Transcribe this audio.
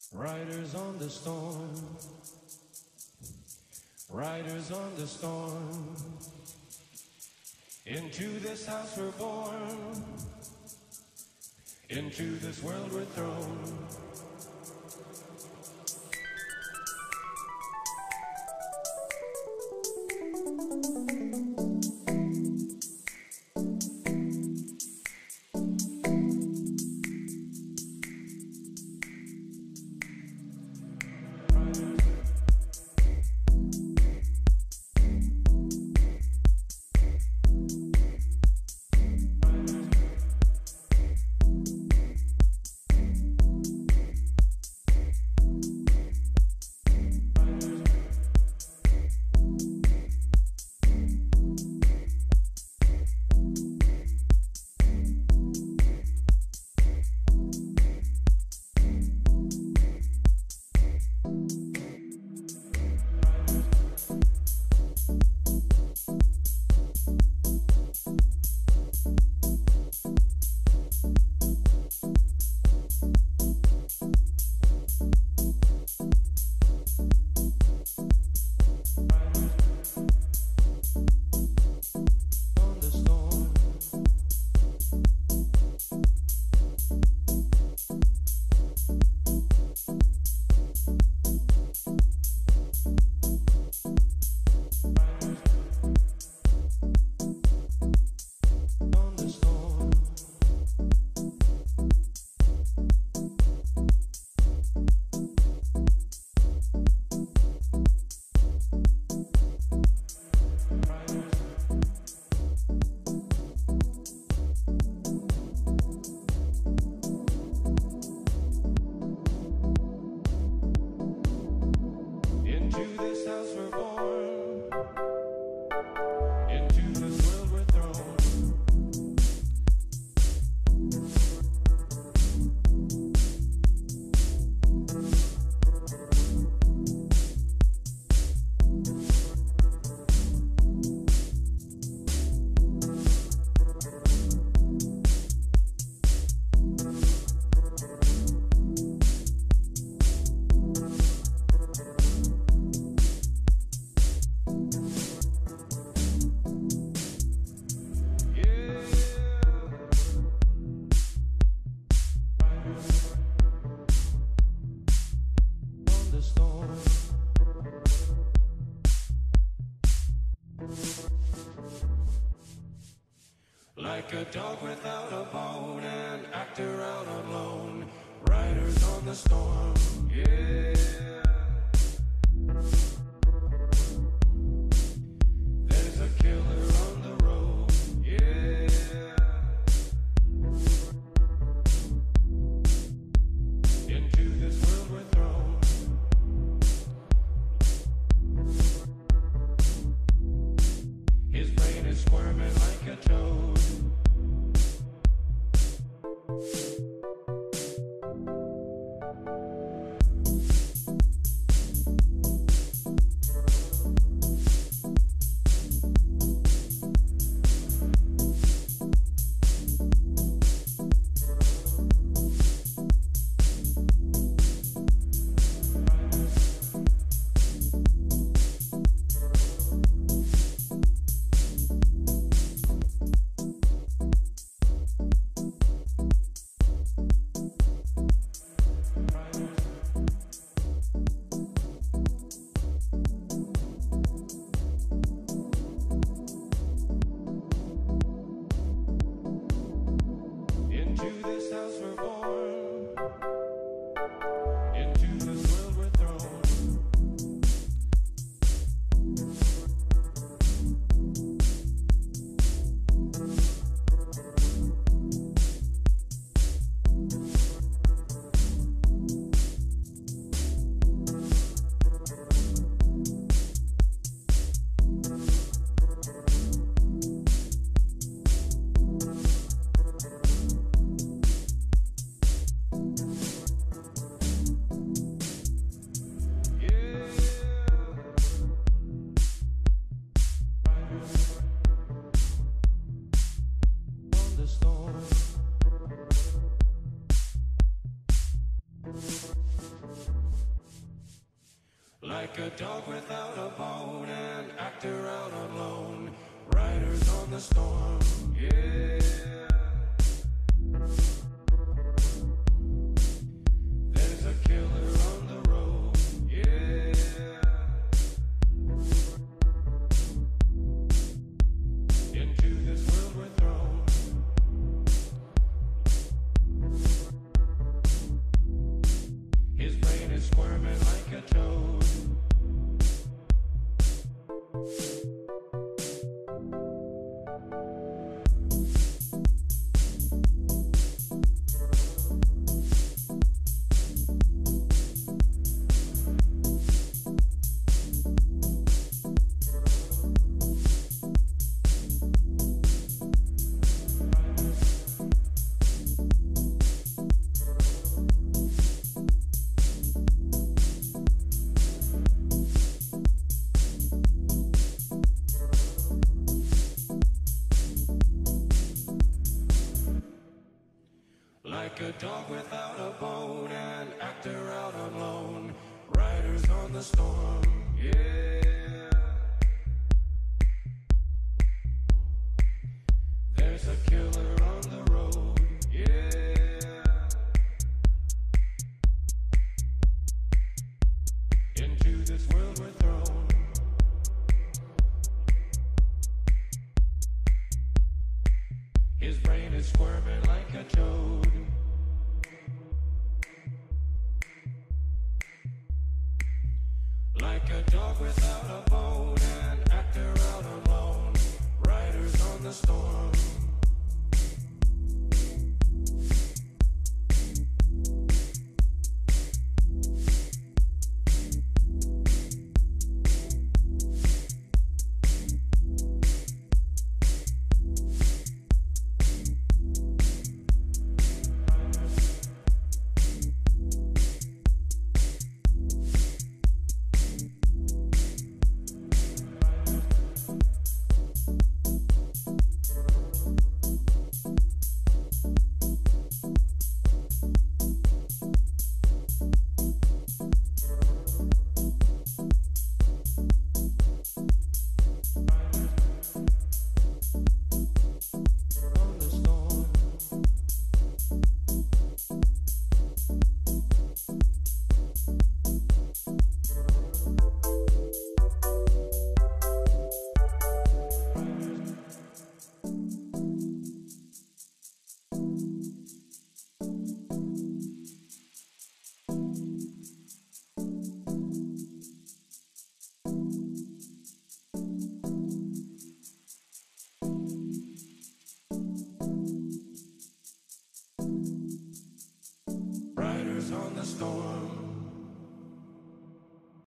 Riders on the storm, riders on the storm. Into this house we're born, into this world we're thrown. Like a dog without a bone, an actor out alone, riders on the storm, yeah. There's a killer on the road, yeah. Into this world we're thrown. His brain is squirming like a toad. Like a dog without a bone, an actor out alone, riders on the storm, yeah. There's a killer on the road, yeah. Into this world we're thrown. His brain is squirming like a toad. Like a dog without a bone, an actor out alone, riders on the storm, yeah. There's a killer on the road, yeah. Into this world we're thrown. His brain is squirming like a toad. Like a dog without a bone, an actor out alone, riders on the storm. Riders on the storm.